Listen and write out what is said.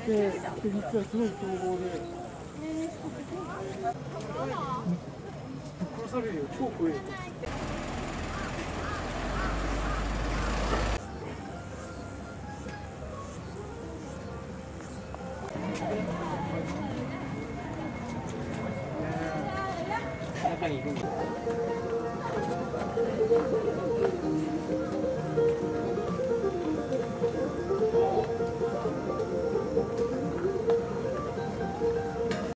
で、実はすごい凶暴で。殺されるよ、超怖いよ。中にいるんだ。